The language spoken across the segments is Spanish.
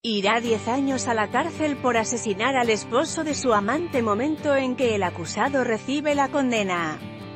Irá 10 años a la cárcel por asesinar al esposo de su amante, momento en que el acusado recibe la condena.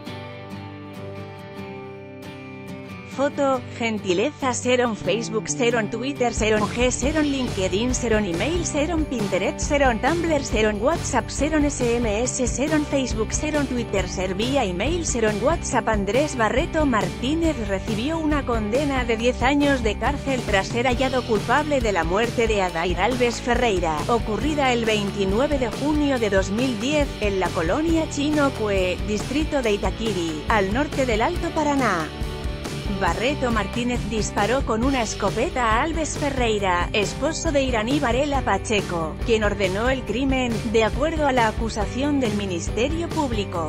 Foto, gentileza seron Facebook seron Twitter seron G seron LinkedIn seron email seron Pinterest seron Tumblr seron WhatsApp seron SMS seron Facebook seron Twitter ser vía email seron WhatsApp. Andrés Barreto Martínez recibió una condena de 10 años de cárcel tras ser hallado culpable de la muerte de Adair Alves Ferreira, ocurrida el 29 de junio de 2010, en la colonia Chino Cue, distrito de Itaquiri, al norte del Alto Paraná. Barreto Martínez disparó con una escopeta a Alves Ferreira, esposo de Iraní Varela Pacheco, quien ordenó el crimen, de acuerdo a la acusación del Ministerio Público.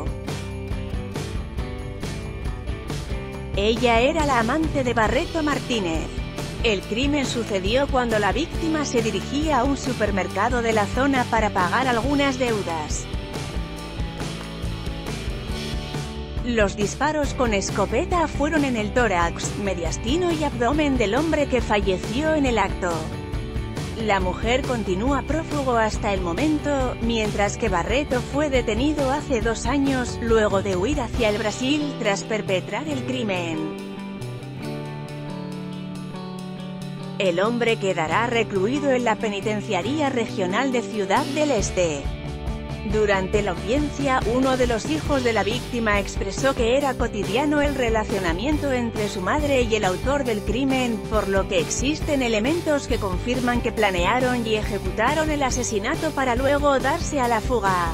Ella era la amante de Barreto Martínez. El crimen sucedió cuando la víctima se dirigía a un supermercado de la zona para pagar algunas deudas. Los disparos con escopeta fueron en el tórax, mediastino y abdomen del hombre que falleció en el acto. La mujer continúa prófugo hasta el momento, mientras que Barreto fue detenido hace 2 años, luego de huir hacia el Brasil tras perpetrar el crimen. El hombre quedará recluido en la Penitenciaría Regional de Ciudad del Este. Durante la audiencia, uno de los hijos de la víctima expresó que era cotidiano el relacionamiento entre su madre y el autor del crimen, por lo que existen elementos que confirman que planearon y ejecutaron el asesinato para luego darse a la fuga.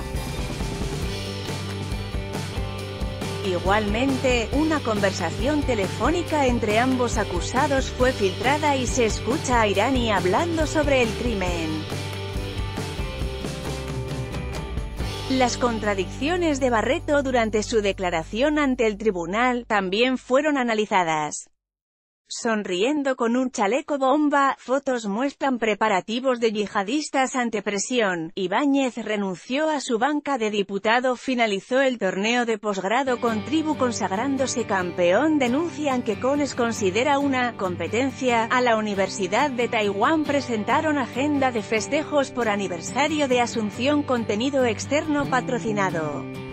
Igualmente, una conversación telefónica entre ambos acusados fue filtrada y se escucha a Iraní hablando sobre el crimen. Las contradicciones de Barreto durante su declaración ante el tribunal también fueron analizadas. Sonriendo con un chaleco bomba, fotos muestran preparativos de yihadistas ante presión. Ibáñez renunció a su banca de diputado. Finalizó el torneo de posgrado con Tribu consagrándose campeón. Denuncian que CONES considera una competencia. A la Universidad de Taiwán presentaron agenda de festejos por aniversario de Asunción, contenido externo patrocinado.